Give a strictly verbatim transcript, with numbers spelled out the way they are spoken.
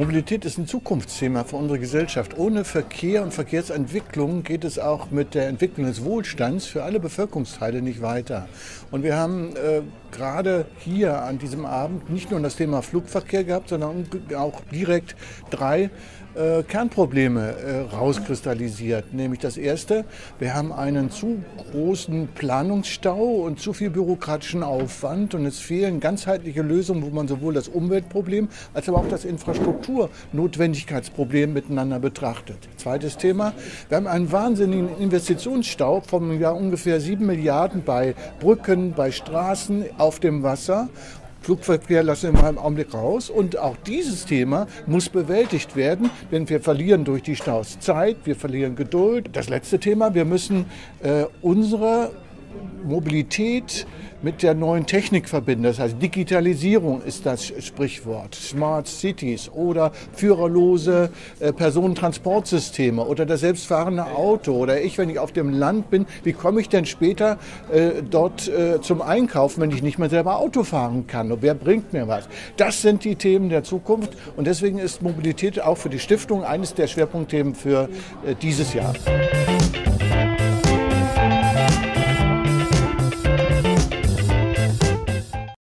Mobilität ist ein Zukunftsthema für unsere Gesellschaft. Ohne Verkehr und Verkehrsentwicklung geht es auch mit der Entwicklung des Wohlstands für alle Bevölkerungsteile nicht weiter. Und wir haben äh, gerade hier an diesem Abend nicht nur das Thema Flugverkehr gehabt, sondern auch direkt drei äh, Kernprobleme äh, rauskristallisiert. Nämlich das erste, wir haben einen zu großen Planungsstau und zu viel bürokratischen Aufwand und es fehlen ganzheitliche Lösungen, wo man sowohl das Umweltproblem als aber auch das Infrastrukturnotwendigkeitsproblem miteinander betrachtet. Zweites Thema, wir haben einen wahnsinnigen Investitionsstau vom Jahr ungefähr sieben Milliarden bei Brücken, bei Straßen, auf dem Wasser. Flugverkehr lassen wir im Augenblick raus. Und auch dieses Thema muss bewältigt werden, denn wir verlieren durch die Staus Zeit, wir verlieren Geduld. Das letzte Thema, wir müssen äh, unsere Mobilität mit der neuen Technik verbinden. Das heißt, Digitalisierung ist das Sprichwort. Smart Cities oder führerlose äh, Personentransportsysteme oder das selbstfahrende Auto. Oder ich, wenn ich auf dem Land bin, wie komme ich denn später äh, dort äh, zum Einkaufen, wenn ich nicht mehr selber Auto fahren kann? Und wer bringt mir was? Das sind die Themen der Zukunft und deswegen ist Mobilität auch für die Stiftung eines der Schwerpunktthemen für äh, dieses Jahr.